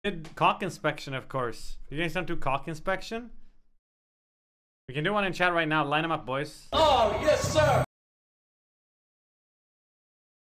Did cock inspection, of course. You guys don't do cock inspection? We can do one in chat right now. Line them up, boys. Oh, yes, sir.